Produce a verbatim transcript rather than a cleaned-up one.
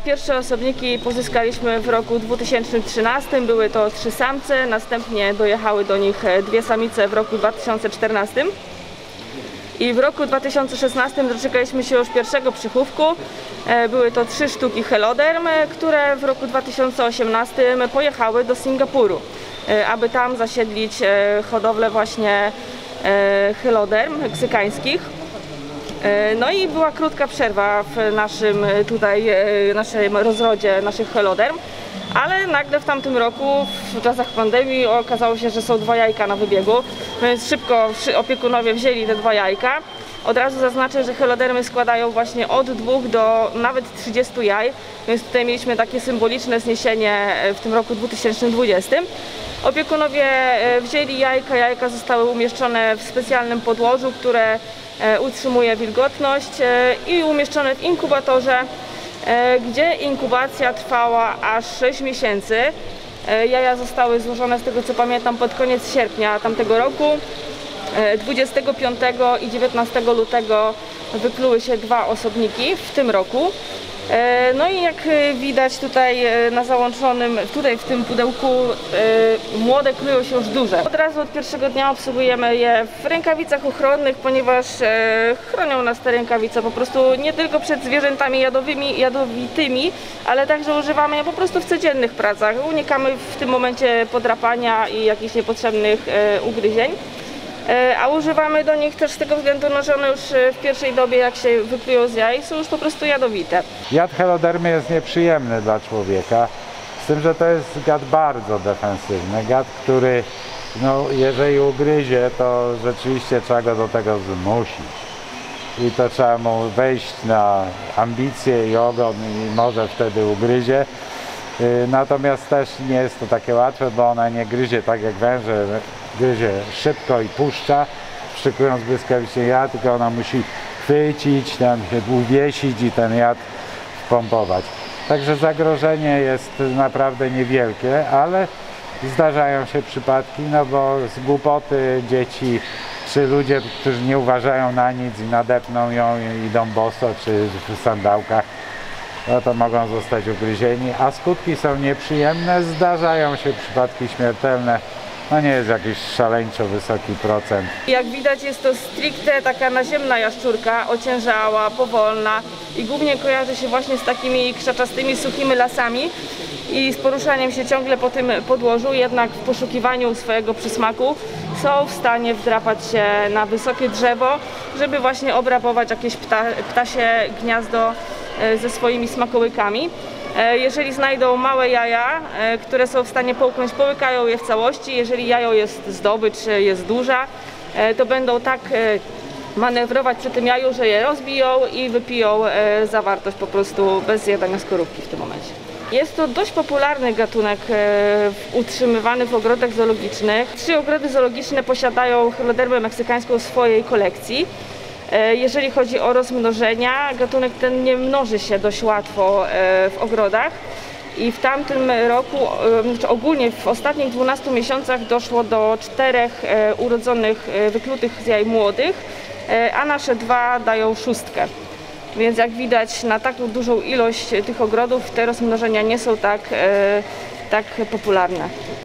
Pierwsze osobniki pozyskaliśmy w roku dwa tysiące trzynastym, były to trzy samce, następnie dojechały do nich dwie samice w roku dwa tysiące czternastym. I w roku dwa tysiące szesnastym doczekaliśmy się już pierwszego przychówku. Były to trzy sztuki Heloderm, które w roku dwa tysiące osiemnastym pojechały do Singapuru, aby tam zasiedlić hodowlę właśnie Heloderm meksykańskich. No i była krótka przerwa w naszym tutaj, naszym rozrodzie naszych Heloderm, ale nagle w tamtym roku, w czasach pandemii, okazało się, że są dwa jajka na wybiegu, więc szybko opiekunowie wzięli te dwa jajka. Od razu zaznaczę, że Helodermy składają właśnie od dwóch do nawet trzydziestu jaj, więc tutaj mieliśmy takie symboliczne zniesienie w tym roku dwa tysiące dwudziestym. Opiekunowie wzięli jajka, jajka zostały umieszczone w specjalnym podłożu, które utrzymuje wilgotność i umieszczone w inkubatorze, gdzie inkubacja trwała aż sześć miesięcy. Jaja zostały złożone, z tego co pamiętam, pod koniec sierpnia tamtego roku. dwudziestego piątego i dziewiętnastego lutego wykluły się dwa osobniki w tym roku. No i jak widać tutaj na załączonym, tutaj w tym pudełku, młode kryją się już duże. Od razu od pierwszego dnia obsługujemy je w rękawicach ochronnych, ponieważ chronią nas te rękawice po prostu nie tylko przed zwierzętami jadowymi, jadowitymi, ale także używamy je po prostu w codziennych pracach. Unikamy w tym momencie podrapania i jakichś niepotrzebnych ugryzień. A używamy do nich też z tego względu, no, że one już w pierwszej dobie, jak się wyklują z jaj, są już po prostu jadowite. Jad Helodermy jest nieprzyjemny dla człowieka, z tym, że to jest gad bardzo defensywny, gad, który, no, jeżeli ugryzie, to rzeczywiście trzeba go do tego zmusić. I to trzeba mu wejść na ambicje i ogon i może wtedy ugryzie. Natomiast też nie jest to takie łatwe, bo ona nie gryzie tak jak węże, gryzie szybko i puszcza, wszykując błyskawicznie jad, tylko ona musi chwycić, tam się uwiesić i ten jad wpompować. Także zagrożenie jest naprawdę niewielkie, ale zdarzają się przypadki, no bo z głupoty dzieci czy ludzie, którzy nie uważają na nic i nadepną ją i idą boso czy w sandałkach, no to mogą zostać ugryzieni, a skutki są nieprzyjemne, zdarzają się przypadki śmiertelne, no nie jest jakiś szaleńczo wysoki procent. Jak widać, jest to stricte taka naziemna jaszczurka, ociężała, powolna i głównie kojarzy się właśnie z takimi krzaczastymi, suchymi lasami i z poruszaniem się ciągle po tym podłożu, jednak w poszukiwaniu swojego przysmaku są w stanie wdrapać się na wysokie drzewo, żeby właśnie obrabować jakieś pta, ptasie gniazdo ze swoimi smakołykami. Jeżeli znajdą małe jaja, które są w stanie połknąć, połykają je w całości. Jeżeli jajo jest zdobycz, jest duża, to będą tak manewrować przy tym jaju, że je rozbiją i wypiją zawartość po prostu bez zjadania skorupki w tym momencie. Jest to dość popularny gatunek utrzymywany w ogrodach zoologicznych. Trzy ogrody zoologiczne posiadają Helodermę meksykańską w swojej kolekcji. Jeżeli chodzi o rozmnożenia, gatunek ten nie mnoży się dość łatwo w ogrodach i w tamtym roku, znaczy ogólnie w ostatnich dwunastu miesiącach doszło do czterech urodzonych, wyklutych z jaj młodych, a nasze dwa dają szóstkę. Więc jak widać, na taką dużą ilość tych ogrodów te rozmnożenia nie są tak, tak popularne.